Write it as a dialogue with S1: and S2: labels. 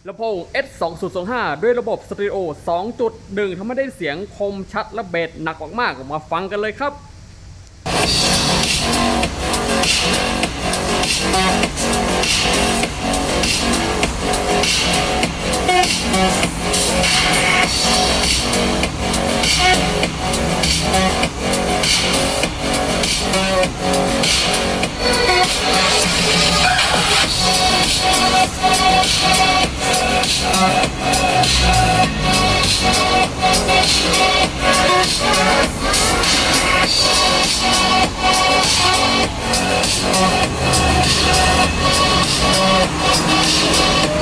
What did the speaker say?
S1: ลำโพง S2025 ด้วยระบบสเตอริโอ 2.1 ทำให้ได้เสียงคมชัดและเบสหนักมากๆมาฟังกันเลยครับ